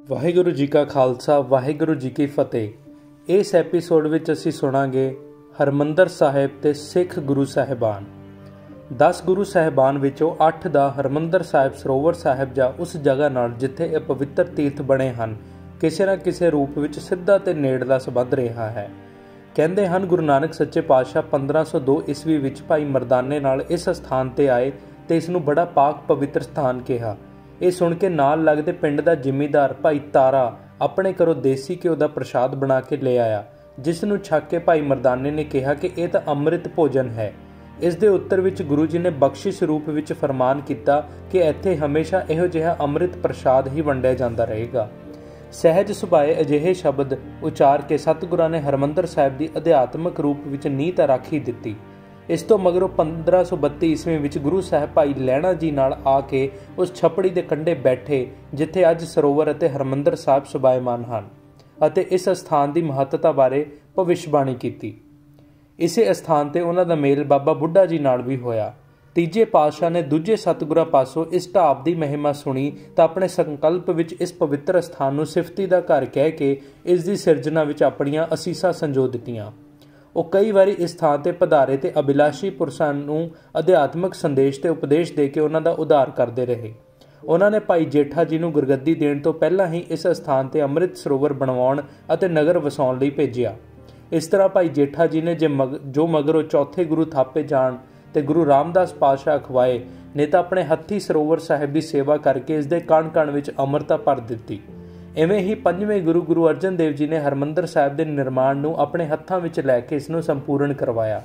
ਵਾਹਿਗੁਰੂ ਜੀ ਕਾ ਖਾਲਸਾ ਵਾਹਿਗੁਰੂ ਜੀ ਕੀ ਫਤਿਹ। ਇਸ ਐਪੀਸੋਡ ਵਿੱਚ ਅਸੀਂ ਸੁਣਾਂਗੇ ਹਰਿਮੰਦਰ ਸਾਹਿਬ ਤੇ ਸਿੱਖ ਗੁਰੂ ਸਾਹਿਬਾਨ। 10 ਗੁਰੂ ਸਾਹਿਬਾਨ ਵਿੱਚੋਂ 8 ਦਾ ਹਰਿਮੰਦਰ ਸਾਹਿਬ ਸਰੋਵਰ ਸਾਹਿਬ ਜਾਂ ਉਸ ਜਗ੍ਹਾ ਨਾਲ ਜਿੱਥੇ ਇਹ ਪਵਿੱਤਰ ਤੀਰਥ ਬਣੇ ਹਨ ਕਿਸੇ ਨਾ ਕਿਸੇ ਰੂਪ ਵਿੱਚ ਸਿੱਧਾ ਤੇ ਨੇੜਲਾ ਸੰਬੰਧ ਰਿਹਾ ਹੈ। ਕਹਿੰਦੇ ਹਨ ਗੁਰੂ ਨਾਨਕ ਸੱਚੇ ਪਾਤਸ਼ਾਹ 1502 ਈਸਵੀ ਵਿੱਚ ਭਾਈ ਮਰਦਾਨੇ ਨਾਲ ਇਸ ਸਥਾਨ ਤੇ ਆਏ ਤੇ ਇਸ ਨੂੰ ਬੜਾ ਪਾਕ ਪਵਿੱਤਰ ਸਥਾਨ ਕਿਹਾ। ਇਹ ਸੁਣ ਕੇ ਨਾਲ ਲੱਗਦੇ ਪਿੰਡ ਦਾ ਜ਼ਿਮੀਂਦਾਰ ਭਾਈ ਤਾਰਾ ਆਪਣੇ ਘਰੋਂ ਦੇਸੀ ਘਿਓ ਦਾ ਪ੍ਰਸ਼ਾਦ ਬਣਾ ਕੇ ਲੈ ਆਇਆ, ਜਿਸ ਨੂੰ ਛਕ ਕੇ ਭਾਈ ਮਰਦਾਨੇ ਨੇ ਕਿਹਾ ਕਿ ਇਹ ਤਾਂ ਅੰਮ੍ਰਿਤ ਭੋਜਨ ਹੈ। ਇਸ ਦੇ ਉੱਤਰ ਵਿੱਚ ਗੁਰੂ ਜੀ ਨੇ ਬਖਸ਼ਿਸ਼ ਰੂਪ ਵਿੱਚ ਫਰਮਾਨ ਕੀਤਾ ਕਿ ਇੱਥੇ ਹਮੇਸ਼ਾ ਇਹੋ ਜਿਹਾ ਅੰਮ੍ਰਿਤ ਪ੍ਰਸ਼ਾਦ ਹੀ ਵੰਡਿਆ ਜਾਂਦਾ ਰਹੇਗਾ। ਸਹਿਜ ਸੁਭਾਏ ਅਜਿਹੇ ਸ਼ਬਦ ਉਚਾਰ ਕੇ ਸਤਿਗੁਰਾਂ ਨੇ ਹਰਿਮੰਦਰ ਸਾਹਿਬ ਦੀ ਅਧਿਆਤਮਕ ਰੂਪ ਵਿੱਚ ਨੀਂਹ ਤਾਂ ਰੱਖ ਹੀ ਦਿੱਤੀ। ਇਸ ਤੋਂ ਮਗਰੋਂ 1532 ਈਸਵੀ ਵਿੱਚ ਗੁਰੂ ਸਾਹਿਬ ਭਾਈ ਲਹਿਣਾ ਜੀ ਨਾਲ ਆ ਕੇ ਉਸ ਛਪੜੀ ਦੇ ਕੰਢੇ ਬੈਠੇ ਜਿੱਥੇ ਅੱਜ ਸਰੋਵਰ ਅਤੇ ਹਰਿਮੰਦਰ ਸਾਹਿਬ ਸੁਭਾਇਮਾਨ ਹਨ ਅਤੇ ਇਸ ਅਸਥਾਨ ਦੀ ਮਹੱਤਤਾ ਬਾਰੇ ਭਵਿੱਖਬਾਣੀ ਕੀਤੀ। ਇਸੇ ਅਸਥਾਨ ਤੇ ਉਹਨਾਂ ਦਾ ਮੇਲ ਬਾਬਾ ਬੁੱਢਾ ਜੀ ਨਾਲ ਵੀ ਹੋਇਆ। ਤੀਜੇ ਪਾਤਸ਼ਾਹ ਨੇ ਦੂਜੇ ਸਤਿਗੁਰਾਂ ਪਾਸੋਂ ਇਸ ਢਾਬ ਦੀ ਮਹਿਮਾ ਸੁਣੀ ਤਾਂ ਆਪਣੇ ਸੰਕਲਪ ਵਿੱਚ ਇਸ ਪਵਿੱਤਰ ਅਸਥਾਨ ਨੂੰ ਸਿਫਤੀ ਦਾ ਘਰ ਕਹਿ ਕੇ ਇਸ ਦੀ ਸਿਰਜਣਾ ਵਿੱਚ ਆਪਣੀਆਂ ਅਸੀਸਾਂ ਸੰਜੋ ਦਿੱਤੀਆਂ। ਉਹ ਕਈ ਵਾਰੀ ਇਸ ਥਾਂ ਤੇ ਪਧਾਰੇ ਤੇ ਅਭਿਲਾਸ਼ੀ ਪੁਰਸ਼ਾਂ ਨੂੰ ਅਧਿਆਤਮਕ ਸੰਦੇਸ਼ ਤੇ ਉਪਦੇਸ਼ ਦੇ ਕੇ ਉਹਨਾਂ ਦਾ ਉਧਾਰ ਕਰਦੇ ਰਹੇ। ਉਹਨਾਂ ਨੇ ਭਾਈ ਜੇਠਾ ਜੀ ਨੂੰ ਗੁਰਗੱਦੀ ਦੇਣ ਤੋਂ ਪਹਿਲਾਂ ਹੀ ਇਸ ਅਸਥਾਨ ਤੇ ਅੰਮ੍ਰਿਤ ਸਰੋਵਰ ਬਣਵਾਉਣ ਅਤੇ ਨਗਰ ਵਸਾਉਣ ਲਈ ਭੇਜਿਆ। ਇਸ ਤਰ੍ਹਾਂ ਭਾਈ ਜੇਠਾ ਜੀ ਨੇ ਜੋ ਮਗਰੋਂ ਚੌਥੇ ਗੁਰੂ ਥਾਪੇ ਜਾਣ ਤੇ ਗੁਰੂ ਰਾਮਦਾਸ ਪਾਤਸ਼ਾਹ ਅਖਵਾਏ ਨੇ ਤਾਂ ਆਪਣੇ ਹੱਥੀਂ ਸਰੋਵਰ ਸਾਹਿਬ ਦੀ ਸੇਵਾ ਕਰਕੇ ਇਸ ਦੇ ਕਣ-ਕਣ ਵਿੱਚ ਅੰਮ੍ਰਿਤਾ ਭਰ ਦਿੱਤੀ। ਇਵੇਂ ਹੀ ਪੰਜਵੇਂ ਗੁਰੂ ਅਰਜਨ ਦੇਵ ਜੀ ਨੇ ਹਰਿਮੰਦਰ ਸਾਹਿਬ ਦੇ ਨਿਰਮਾਣ ਨੂੰ ਆਪਣੇ ਹੱਥਾਂ ਵਿੱਚ ਲੈ ਕੇ ਇਸ ਨੂੰ ਸੰਪੂਰਨ ਕਰਵਾਇਆ।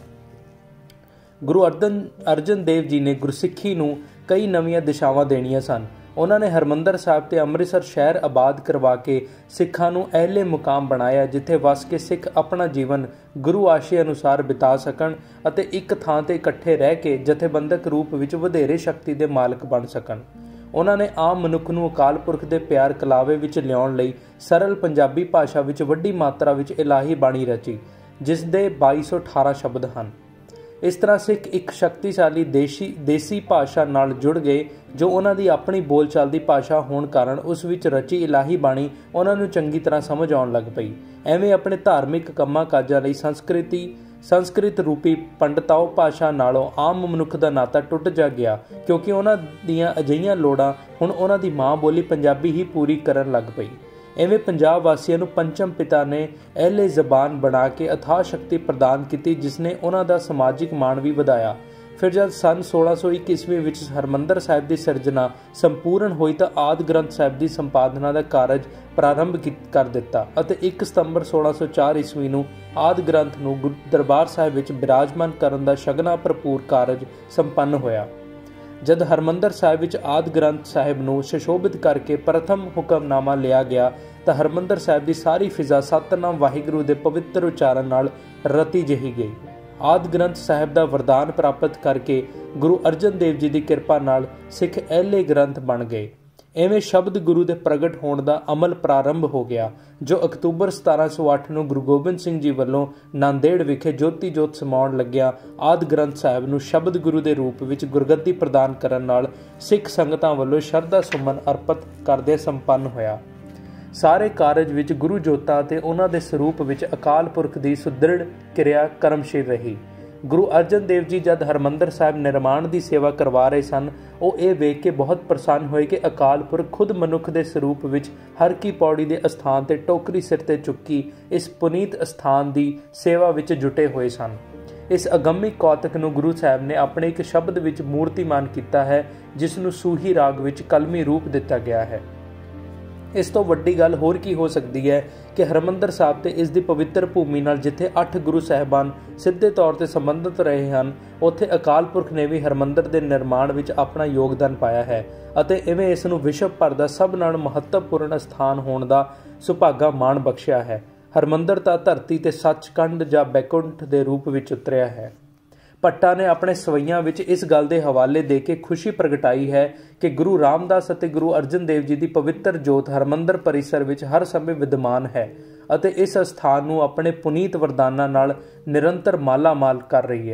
ਗੁਰੂ ਅਰਜਨ ਦੇਵ ਜੀ ਨੇ ਗੁਰਸਿੱਖੀ ਨੂੰ ਕਈ ਨਵੀਆਂ ਦਿਸ਼ਾਵਾਂ ਦੇਣੀਆਂ ਸਨ। ਉਹਨਾਂ ਨੇ ਹਰਿਮੰਦਰ ਸਾਹਿਬ ਤੇ ਅੰਮ੍ਰਿਤਸਰ ਸ਼ਹਿਰ ਆਬਾਦ ਕਰਵਾ ਕੇ ਸਿੱਖਾਂ ਨੂੰ ਅਹਿਲੇ ਮੁਕਾਮ ਬਣਾਇਆ ਜਿੱਥੇ ਵਸ ਕੇ ਸਿੱਖ ਆਪਣਾ ਜੀਵਨ ਗੁਰੂ ਆਸ਼ੇ ਅਨੁਸਾਰ ਬਿਤਾ ਸਕਣ ਅਤੇ ਇੱਕ ਥਾਂ ਤੇ ਇਕੱਠੇ ਰਹਿ ਕੇ ਜਥੇਬੰਦਕ ਰੂਪ ਵਿੱਚ ਵਧੇਰੇ ਸ਼ਕਤੀ ਦੇ ਮਾਲਕ ਬਣ ਸਕਣ। ਉਹਨਾਂ ਨੇ ਆਮ ਮਨੁੱਖ ਨੂੰ ਅਕਾਲ ਪੁਰਖ ਦੇ ਪਿਆਰ ਕਲਾਵੇ ਵਿੱਚ ਲਿਆਉਣ ਲਈ ਸਰਲ ਪੰਜਾਬੀ ਭਾਸ਼ਾ ਵਿੱਚ ਵੱਡੀ ਮਾਤਰਾ ਵਿੱਚ ਇਲਾਹੀ ਬਾਣੀ ਰਚੀ, ਜਿਸ ਦੇ 2218 ਸ਼ਬਦ ਹਨ। ਇਸ ਤਰ੍ਹਾਂ ਸਿੱਖ ਇੱਕ ਸ਼ਕਤੀਸ਼ਾਲੀ ਦੇਸੀ ਭਾਸ਼ਾ ਨਾਲ ਜੁੜ ਗਏ ਜੋ ਉਹਨਾਂ ਦੀ ਆਪਣੀ ਬੋਲਚਾਲ ਦੀ ਭਾਸ਼ਾ ਹੋਣ ਕਾਰਨ ਉਸ ਵਿੱਚ ਰਚੀ ਇਲਾਹੀ ਬਾਣੀ ਉਹਨਾਂ ਨੂੰ ਚੰਗੀ ਤਰ੍ਹਾਂ ਸਮਝ ਆਉਣ ਲੱਗ ਪਈ। ਐਵੇਂ ਆਪਣੇ ਧਾਰਮਿਕ ਕੰਮਾਂ ਕਾਜਾਂ ਲਈ ਸੰਸਕ੍ਰਿਤ ਰੂਪੀ ਪੰਡਤਾਓ ਭਾਸ਼ਾ ਨਾਲੋਂ ਆਮ ਮਨੁੱਖ ਦਾ ਨਾਤਾ ਟੁੱਟ ਜਾ ਗਿਆ, ਕਿਉਂਕਿ ਉਹਨਾਂ ਦੀਆਂ ਅਜਿਹੀਆਂ ਲੋੜਾਂ ਹੁਣ ਉਹਨਾਂ ਦੀ ਮਾਂ ਬੋਲੀ ਪੰਜਾਬੀ ਹੀ ਪੂਰੀ ਕਰਨ ਲੱਗ ਪਈ। ਐਵੇਂ ਪੰਜਾਬ ਵਾਸੀਆਂ ਨੂੰ ਪੰਚਮ ਪਿਤਾ ਨੇ ਅਹਿਲੇ ਜ਼ਬਾਨ ਬਣਾ ਕੇ ਅਥਾਹ ਸ਼ਕਤੀ ਪ੍ਰਦਾਨ ਕੀਤੀ, ਜਿਸ ਨੇ ਉਹਨਾਂ ਦਾ ਸਮਾਜਿਕ ਮਾਣ ਵੀ ਵਧਾਇਆ। ਫਿਰ ਜਦ ਸਨ 1601 ਈਸਵੀ ਵਿੱਚ ਹਰਿਮੰਦਰ ਸਾਹਿਬ ਦੀ ਸਿਰਜਣਾ ਸੰਪੂਰਨ ਹੋਈ ਤਾਂ ਆਦਿ ਗ੍ਰੰਥ ਸਾਹਿਬ ਦੀ ਸੰਪਾਦਨਾ ਦਾ ਕਾਰਜ ਪ੍ਰਾਰੰਭ ਕਰ ਦਿੱਤਾ ਅਤੇ 1 ਸਤੰਬਰ 1604 ਈਸਵੀ ਨੂੰ ਆਦਿ ਗ੍ਰੰਥ ਨੂੰ ਦਰਬਾਰ ਸਾਹਿਬ ਵਿੱਚ ਬਿਰਾਜਮਾਨ ਕਰਨ ਦਾ ਸ਼ਗਨਾ ਭਰਪੂਰ ਕਾਰਜ ਸੰਪੰਨ ਹੋਇਆ। ਜਦ ਹਰਿਮੰਦਰ ਸਾਹਿਬ ਵਿੱਚ ਆਦਿ ਗ੍ਰੰਥ ਸਾਹਿਬ ਨੂੰ ਸੁਸ਼ੋਭਿਤ ਕਰਕੇ ਪ੍ਰਥਮ ਹੁਕਮਨਾਮਾ ਲਿਆ ਗਿਆ ਤਾਂ ਹਰਿਮੰਦਰ ਸਾਹਿਬ ਦੀ ਸਾਰੀ ਫਿਜ਼ਾ ਸਤਿਨਾਮ ਵਾਹਿਗੁਰੂ ਦੇ ਪਵਿੱਤਰ ਉਚਾਰਨ ਨਾਲ ਰਤੀ ਜਿਹੀ ਗਈ। ਆਦਿ ਗ੍ਰੰਥ ਸਾਹਿਬ ਦਾ ਵਰਦਾਨ ਪ੍ਰਾਪਤ ਕਰਕੇ ਗੁਰੂ ਅਰਜਨ ਦੇਵ ਜੀ ਦੀ ਕਿਰਪਾ ਨਾਲ ਸਿੱਖ ਅਹਿਲੇ ਗ੍ਰੰਥ ਬਣ ਗਏ। ਐਵੇਂ ਸ਼ਬਦ ਗੁਰੂ ਦੇ ਪ੍ਰਗਟ ਹੋਣ ਦਾ ਅਮਲ ਪ੍ਰਾਰੰਭ ਹੋ ਗਿਆ, ਜੋ ਅਕਤੂਬਰ 1708 ਨੂੰ ਗੁਰੂ ਗੋਬਿੰਦ ਸਿੰਘ ਜੀ ਵੱਲੋਂ ਨਾਂਦੇੜ ਵਿਖੇ ਜੋਤੀ ਜੋਤ ਸਮਾਉਣ ਲੱਗਿਆ ਆਦਿ ਗ੍ਰੰਥ ਸਾਹਿਬ ਨੂੰ ਸ਼ਬਦ ਗੁਰੂ ਦੇ ਰੂਪ ਵਿੱਚ ਗੁਰਗੱਦੀ ਪ੍ਰਦਾਨ ਕਰਨ ਨਾਲ ਸਿੱਖ ਸੰਗਤਾਂ ਵੱਲੋਂ ਸ਼ਰਧਾ ਸੁਮਨ ਅਰਪਿਤ ਕਰਦੇ ਸੰਪੰਨ ਹੋਇਆ। ਸਾਰੇ ਕਾਰਜ ਵਿੱਚ ਗੁਰੂ ਜੋਤਾਂ ਅਤੇ ਉਹਨਾਂ ਦੇ ਸਰੂਪ ਵਿੱਚ ਅਕਾਲ ਪੁਰਖ ਦੀ ਸੁਦ੍ਰਿੜ ਕਿਰਿਆ ਕਰਮਸ਼ੀਲ ਰਹੀ। ਗੁਰੂ ਅਰਜਨ ਦੇਵ ਜੀ ਜਦ ਹਰਿਮੰਦਰ ਸਾਹਿਬ ਨਿਰਮਾਣ ਦੀ ਸੇਵਾ ਕਰਵਾ ਰਹੇ ਸਨ, ਉਹ ਇਹ ਵੇਖ ਕੇ ਬਹੁਤ ਪ੍ਰਸੰਨ ਹੋਏ ਕਿ ਅਕਾਲ ਪੁਰਖ ਖੁਦ ਮਨੁੱਖ ਦੇ ਸਰੂਪ ਵਿੱਚ ਹਰ ਕੀ ਪੌੜੀ ਦੇ ਅਸਥਾਨ ਤੇ ਟੋਕਰੀ ਸਿਰ ਤੇ ਚੁੱਕੀ ਇਸ ਪੁਨੀਤ ਅਸਥਾਨ ਦੀ ਸੇਵਾ ਵਿੱਚ ਜੁਟੇ ਹੋਏ ਸਨ। ਇਸ ਅਗੰਮੀ ਕੌਤਕ ਨੂੰ ਗੁਰੂ ਸਾਹਿਬ ਨੇ ਆਪਣੇ ਇੱਕ ਸ਼ਬਦ ਵਿੱਚ ਮੂਰਤੀਮਾਨ ਕੀਤਾ ਹੈ, ਜਿਸ ਨੂੰ ਸੂਹੀ ਰਾਗ ਵਿੱਚ ਕਲਮੀ ਰੂਪ ਦਿੱਤਾ ਗਿਆ ਹੈ। ਇਸ ਤੋਂ ਵੱਡੀ ਗੱਲ ਹੋਰ ਕੀ ਹੋ ਸਕਦੀ ਹੈ ਕਿ ਹਰਿਮੰਦਰ ਸਾਹਿਬ ਤੇ ਇਸ ਦੀ ਪਵਿੱਤਰ ਭੂਮੀ ਨਾਲ ਜਿੱਥੇ 8 ਗੁਰੂ ਸਾਹਿਬਾਨ ਸਿੱਧੇ ਤੌਰ ਤੇ ਸੰਬੰਧਿਤ ਰਹੇ ਹਨ, ਉੱਥੇ ਅਕਾਲ ਪੁਰਖ ਨੇ ਵੀ ਹਰਿਮੰਦਰ ਦੇ ਨਿਰਮਾਣ ਵਿੱਚ ਆਪਣਾ ਯੋਗਦਾਨ ਪਾਇਆ ਹੈ ਅਤੇ ਇਵੇਂ ਇਸ ਨੂੰ ਵਿਸ਼ਵ ਭਰ ਦਾ ਸਭ ਨਾਲੋਂ ਮਹੱਤਵਪੂਰਨ ਸਥਾਨ ਹੋਣ ਦਾ ਸੁਭਾਗਾ ਮਾਣ ਬਖਸ਼ਿਆ ਹੈ। ਹਰਿਮੰਦਰ ਤਾਂ ਧਰਤੀ ਤੇ ਸੱਚਖੰਡ ਜਾਂ ਬੈਕੁੰਠ ਦੇ ਰੂਪ ਵਿੱਚ ਉਤਰਿਆ ਹੈ। ਭੱਟਾ ਨੇ ਆਪਣੇ ਸਵਈਆਂ ਵਿੱਚ ਇਸ ਗੱਲ ਦੇ ਹਵਾਲੇ ਦੇ ਕੇ ਖੁਸ਼ੀ ਪ੍ਰਗਟਾਈ ਹੈ ਕਿ ਗੁਰੂ ਰਾਮਦਾਸ ਅਤੇ ਗੁਰੂ ਅਰਜਨ ਦੇਵ ਜੀ ਦੀ ਪਵਿੱਤਰ ਜੋਤ ਹਰਿਮੰਦਰ ਪਰਿਸਰ ਵਿੱਚ ਹਰ ਸਮੇਂ ਵਿਦਮਾਨ ਹੈ ਅਤੇ ਇਸ ਅਸਥਾਨ ਨੂੰ ਆਪਣੇ ਪੁਨੀਤ ਵਰਦਾਨਾਂ ਨਾਲ ਨਿਰੰਤਰ ਮਾਲਾ ਮਾਲ ਕਰ ਰਹੀ ਹੈ।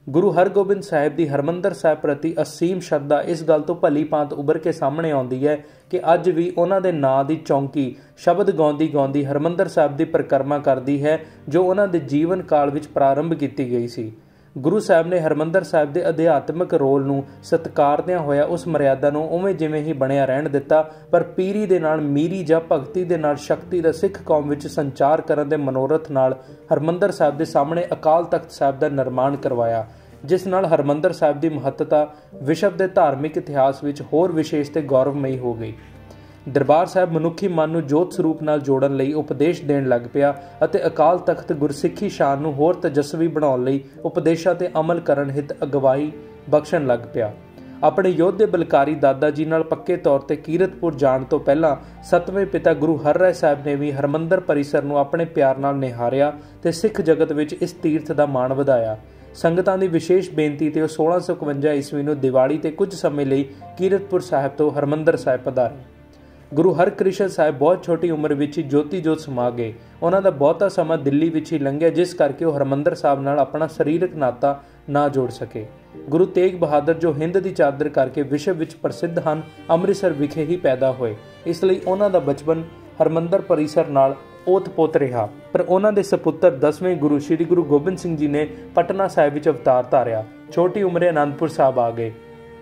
ਗੁਰੂ ਹਰਗੋਬਿੰਦ ਸਾਹਿਬ ਦੀ ਹਰਿਮੰਦਰ ਸਾਹਿਬ ਪ੍ਰਤੀ ਅਸੀਮ ਸ਼ਰਧਾ ਇਸ ਗੱਲ ਤੋਂ ਭਲੀ ਭਾਂਤ ਉੱਭਰ ਕੇ ਸਾਹਮਣੇ ਆਉਂਦੀ ਹੈ ਕਿ ਅੱਜ ਵੀ ਉਹਨਾਂ ਦੇ ਨਾਂ ਦੀ ਚੌਂਕੀ ਸ਼ਬਦ ਗਾਉਂਦੀ ਹਰਿਮੰਦਰ ਸਾਹਿਬ ਦੀ ਪਰਿਕਰਮਾ ਕਰਦੀ ਹੈ, ਜੋ ਉਹਨਾਂ ਦੇ ਜੀਵਨ ਕਾਲ ਵਿੱਚ ਪ੍ਰਾਰੰਭ ਕੀਤੀ ਗਈ ਸੀ। ਗੁਰੂ ਸਾਹਿਬ ਨੇ ਹਰਿਮੰਦਰ ਸਾਹਿਬ ਦੇ ਅਧਿਆਤਮਿਕ ਰੋਲ ਨੂੰ ਸਤਿਕਾਰਦਿਆਂ ਹੋਇਆ ਉਸ ਮਰਿਆਦਾ ਨੂੰ ਉਵੇਂ ਜਿਵੇਂ ਹੀ ਬਣਿਆ ਰਹਿਣ ਦਿੱਤਾ, ਪਰ ਪੀਰੀ ਦੇ ਨਾਲ ਮੀਰੀ ਜਾਂ ਭਗਤੀ ਦੇ ਨਾਲ ਸ਼ਕਤੀ ਦਾ ਸਿੱਖ ਕੌਮ ਵਿੱਚ ਸੰਚਾਰ ਕਰਨ ਦੇ ਮਨੋਰਥ ਨਾਲ ਹਰਿਮੰਦਰ ਸਾਹਿਬ ਦੇ ਸਾਹਮਣੇ ਅਕਾਲ ਤਖਤ ਸਾਹਿਬ ਦਾ ਨਿਰਮਾਣ ਕਰਵਾਇਆ, ਜਿਸ ਨਾਲ ਹਰਿਮੰਦਰ ਸਾਹਿਬ ਦੀ ਮਹੱਤਤਾ ਵਿਸ਼ਵ ਦੇ ਧਾਰਮਿਕ ਇਤਿਹਾਸ ਵਿੱਚ ਹੋਰ ਵਿਸ਼ੇਸ਼ ਤੇ ਗੌਰਵਮਈ ਹੋ ਗਈ। ਦਰਬਾਰ ਸਾਹਿਬ ਮਨੁੱਖੀ ਮਨ ਨੂੰ ਜੋਤ ਸਰੂਪ ਨਾਲ ਜੋੜਨ ਲਈ ਉਪਦੇਸ਼ ਦੇਣ ਲੱਗ ਪਿਆ ਅਤੇ ਅਕਾਲ ਤਖਤ ਗੁਰਸਿੱਖੀ ਸ਼ਾਨ ਨੂੰ ਹੋਰ ਤੇਜਸਵੀ ਬਣਾਉਣ ਲਈ ਉਪਦੇਸ਼ਾਂ ਤੇ ਅਮਲ ਕਰਨ ਹਿਤ ਅਗਵਾਈ ਬਖਸ਼ਣ ਲੱਗ ਪਿਆ। ਆਪਣੇ ਯੋਧੇ ਬਲਕਾਰੀ ਦਾਦਾ ਜੀ ਨਾਲ ਪੱਕੇ ਤੌਰ ਤੇ ਕੀਰਤਪੁਰ ਜਾਣ ਤੋਂ ਪਹਿਲਾਂ ਸੱਤਵੇਂ ਪਿਤਾ ਗੁਰੂ ਹਰਿਰਾਏ ਸਾਹਿਬ ਨੇ ਵੀ ਹਰਿਮੰਦਰ ਪਰਿਸਰ ਨੂੰ ਆਪਣੇ ਪਿਆਰ ਨਾਲ ਨਿਹਾਰਿਆ ਤੇ ਸਿੱਖ ਜਗਤ ਵਿੱਚ ਇਸ ਤੀਰਥ ਦਾ ਮਾਣ ਵਧਾਇਆ। ਸੰਗਤਾਂ ਦੀ ਵਿਸ਼ੇਸ਼ ਬੇਨਤੀ ਤੇ ਉਹ 1651 ਈਸਵੀ ਨੂੰ ਦੀਵਾਲੀ ਤੇ ਕੁਝ ਸਮੇਂ ਲਈ ਕੀਰਤਪੁਰ ਸਾਹਿਬ ਤੋਂ ਹਰਿਮੰਦਰ ਸਾਹਿਬ ਪਧਾਰੇ। ਗੁਰੂ ਹਰਕ੍ਰਿਸ਼ਨ ਸਾਹਿਬ ਬਹੁਤ ਛੋਟੀ ਉਮਰ ਵਿੱਚ ਹੀ ਜੋਤੀ ਜੋਤ ਸਮਾ ਗਏ। ਉਹਨਾਂ ਦਾ ਬਹੁਤਾ ਸਮਾਂ ਦਿੱਲੀ ਵਿੱਚ ਹੀ ਲੰਘਿਆ, ਜਿਸ ਕਰਕੇ ਉਹ ਹਰਿਮੰਦਰ ਸਾਹਿਬ ਨਾਲ ਆਪਣਾ ਸਰੀਰਕ ਨਾਤਾ ਨਾ ਜੋੜ ਸਕੇ। ਗੁਰੂ ਤੇਗ ਬਹਾਦਰ ਜੋ ਹਿੰਦ ਦੀ ਚਾਦਰ ਕਰਕੇ ਵਿਸ਼ਵ ਵਿੱਚ ਪ੍ਰਸਿੱਧ ਹਨ, ਅੰਮ੍ਰਿਤਸਰ ਵਿਖੇ ਹੀ ਪੈਦਾ ਹੋਏ, ਇਸ ਲਈ ਉਹਨਾਂ ਦਾ ਬਚਪਨ ਹਰਿਮੰਦਰ ਪਰਿਸਰ ਨਾਲ ਓਤ-ਪੋਤ ਰਿਹਾ। ਪਰ ਉਹਨਾਂ ਦੇ ਸਪੁੱਤਰ 10ਵੇਂ ਗੁਰੂ ਸ੍ਰੀ ਗੁਰੂ ਗੋਬਿੰਦ ਸਿੰਘ ਜੀ ਨੇ ਪਟਨਾ ਸਾਹਿਬ ਵਿੱਚ ਅਵਤਾਰ ਧਾਰਿਆ। ਛੋਟੀ ਉਮਰੇ ਅਨੰਦਪੁਰ ਸਾਹਿਬ ਆ ਗਏ।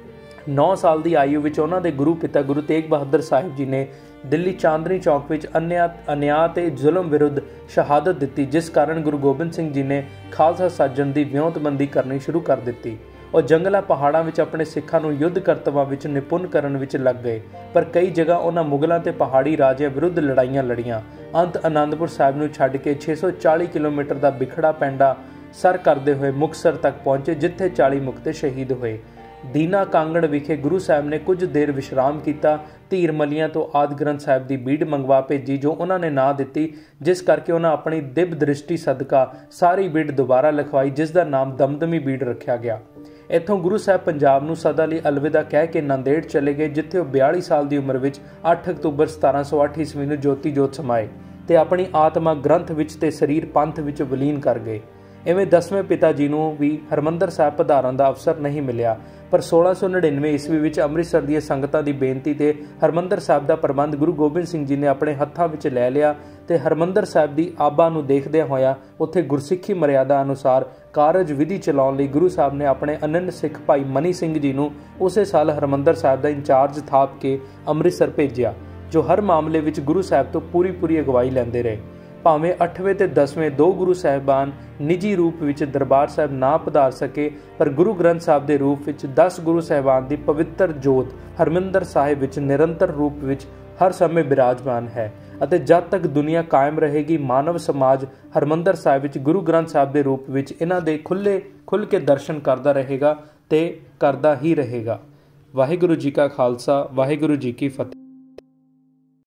9 ਸਾਲ ਦੀ ਆਯੂ ਵਿੱਚ ਉਹਨਾਂ ਦੇ ਗੁਰੂ ਪਿਤਾ ਗੁਰੂ ਤੇਗ ਬਹਾਦਰ ਸਾਹਿਬ ਜੀ ਨੇ ਦਿੱਲੀ ਚਾਂਦਨੀ ਚੌਕ ਵਿੱਚ ਅਨਿਆਂ ਤੇ ਜ਼ੁਲਮ ਵਿਰੁੱਧ ਸ਼ਹਾਦਤ ਦਿੱਤੀ, ਜਿਸ ਕਾਰਨ ਗੁਰੂ ਗੋਬਿੰਦ ਸਿੰਘ ਜੀ ਨੇ ਖਾਲਸਾ ਸਾਜਣ ਦੀ ਵਿਉਂਤਬੰਦੀ ਕਰਨੀ ਸ਼ੁਰੂ ਕਰ ਦਿੱਤੀ। ਉਹ ਜੰਗਲਾਂ ਪਹਾੜਾਂ ਵਿੱਚ ਆਪਣੇ ਸਿੱਖਾਂ ਨੂੰ ਯੁੱਧ ਕਰਤਵਾਂ ਵਿੱਚ ਨਿਪੁੰਨ ਕਰਨ ਵਿੱਚ ਲੱਗ ਗਏ, ਪਰ ਕਈ ਜਗ੍ਹਾ ਉਹਨਾਂ ਮੁਗਲਾਂ ਤੇ ਪਹਾੜੀ ਰਾਜਿਆਂ ਵਿਰੁੱਧ ਲੜਾਈਆਂ ਲੜੀਆਂ। ਅੰਤ ਅਨੰਦਪੁਰ ਸਾਹਿਬ ਨੂੰ ਛੱਡ ਕੇ 640 ਕਿਲੋਮੀਟਰ ਦਾ ਬਿਖੜਾ ਪੈਂਡਾ ਸਰ ਕਰਦੇ ਹੋਏ ਮੁਕਤਸਰ ਤੱਕ ਪਹੁੰਚੇ, ਜਿੱਥੇ 40 ਮੁਕਤੇ ਸ਼ਹੀਦ ਹੋਏ। ਦੀਨਾ ਕਾਂਗੜ ਵਿਖੇ ਗੁਰੂ ਸਾਹਿਬ ਨੇ ਕੁਝ ਦੇਰ ਵਿਸ਼ਰਾਮ ਕੀਤਾ। ਧੀਰ ਮਲੀਆਂ ਤੋਂ ਆਦਿ ਗ੍ਰੰਥ ਸਾਹਿਬ ਦੀ ਬੀੜ ਮੰਗਵਾ ਭੇਜੀ, ਜੋ ਉਹਨਾਂ ਨੇ ਨਾ ਦਿੱਤੀ, ਜਿਸ ਕਰਕੇ ਉਹਨਾਂ ਆਪਣੀ ਦਿਵ ਦ੍ਰਿਸ਼ਟੀ ਸਦਕਾ ਸਾਰੀ ਬੀੜ ਦੁਬਾਰਾ ਲਿਖਵਾਈ, ਜਿਸ ਦਾ ਨਾਮ ਦਮਦਮੀ ਬੀੜ ਰੱਖਿਆ ਗਿਆ। ਇੱਥੋਂ ਗੁਰੂ ਸਾਹਿਬ ਪੰਜਾਬ ਨੂੰ ਸਦਾ ਲਈ ਅਲਵਿਦਾ ਕਹਿ ਕੇ ਨਾਂਦੇੜ ਚਲੇ ਗਏ, ਜਿੱਥੇ ਉਹ 42 ਸਾਲ ਦੀ ਉਮਰ ਵਿੱਚ 8 ਅਕਤੂਬਰ 1708 ਈਸਵੀ ਨੂੰ ਜੋਤੀ ਜੋਤ ਸਮਾਏ ਤੇ ਆਪਣੀ ਆਤਮਾ ਗ੍ਰੰਥ ਵਿੱਚ ਤੇ ਸਰੀਰ ਪੰਥ ਵਿੱਚ ਵਿਲੀਨ ਕਰ ਗਏ। ਇਵੇਂ 10ਵੇਂ ਪਿਤਾ ਜੀ ਨੂੰ ਵੀ ਹਰਿਮੰਦਰ ਸਾਹਿਬ ਪਧਾਰਨ ਦਾ ਅਵਸਰ ਨਹੀਂ ਮਿਲਿਆ, ਪਰ 1699 ਈਸਵੀ ਵਿੱਚ ਅੰਮ੍ਰਿਤਸਰ ਦੀਆਂ ਸੰਗਤਾਂ ਦੀ ਬੇਨਤੀ ਤੇ ਹਰਿਮੰਦਰ ਸਾਹਿਬ ਦਾ ਪ੍ਰਬੰਧ ਗੁਰੂ ਗੋਬਿੰਦ ਸਿੰਘ ਜੀ ਨੇ ਆਪਣੇ ਹੱਥਾਂ ਵਿੱਚ ਲੈ ਲਿਆ ਤੇ ਹਰਿਮੰਦਰ ਸਾਹਿਬ ਦੀ ਆਬਾ ਨੂੰ ਦੇਖਦਿਆਂ ਹੋਇਆ ਉੱਥੇ ਗੁਰਸਿੱਖੀ ਮਰਿਆਦਾ ਅਨੁਸਾਰ ਕਾਰਜ ਵਿਧੀ ਚਲਾਉਣ ਲਈ ਗੁਰੂ ਸਾਹਿਬ ਨੇ ਆਪਣੇ ਅਨੰਨ ਸਿੱਖ ਭਾਈ ਮਨੀ ਸਿੰਘ ਜੀ ਨੂੰ ਉਸੇ ਸਾਲ ਹਰਿਮੰਦਰ ਸਾਹਿਬ ਦਾ ਇੰਚਾਰਜ ਥਾਪ ਕੇ ਅੰਮ੍ਰਿਤਸਰ ਭੇਜਿਆ, ਜੋ ਹਰ ਮਾਮਲੇ ਵਿੱਚ ਗੁਰੂ ਸਾਹਿਬ ਤੋਂ ਪੂਰੀ ਅਗਵਾਈ ਲੈਂਦੇ ਰਹੇ। ਭਾਵੇਂ 8ਵੇਂ ਤੇ 10ਵੇਂ ਦੋ ਗੁਰੂ ਸਾਹਿਬਾਨ ਨਿੱਜੀ ਰੂਪ ਵਿੱਚ ਦਰਬਾਰ ਸਾਹਿਬ ਨਾ ਪਧਾਰ ਸਕੇ, ਪਰ ਗੁਰੂ ਗ੍ਰੰਥ ਸਾਹਿਬ ਦੇ ਰੂਪ ਵਿੱਚ 10 ਗੁਰੂ ਸਾਹਿਬਾਨ ਦੀ ਪਵਿੱਤਰ ਜੋਤ ਹਰਿਮੰਦਰ ਸਾਹਿਬ ਵਿੱਚ ਨਿਰੰਤਰ ਰੂਪ ਵਿੱਚ ਹਰ ਸਮੇਂ ਬਿਰਾਜਮਾਨ ਹੈ ਅਤੇ ਜਦ ਤੱਕ ਦੁਨੀਆ ਕਾਇਮ ਰਹੇਗੀ, ਮਾਨਵ ਸਮਾਜ ਹਰਿਮੰਦਰ ਸਾਹਿਬ ਵਿੱਚ ਗੁਰੂ ਗ੍ਰੰਥ ਸਾਹਿਬ ਦੇ ਰੂਪ ਵਿੱਚ ਇਹਨਾਂ ਦੇ ਖੁੱਲ੍ਹ ਕੇ ਦਰਸ਼ਨ ਕਰਦਾ ਰਹੇਗਾ ਤੇ ਕਰਦਾ ਹੀ ਰਹੇਗਾ। ਵਾਹਿਗੁਰੂ ਜੀ ਕਾ ਖਾਲਸਾ, ਵਾਹਿਗੁਰੂ ਜੀ ਕੀ ਫਤਿਹ।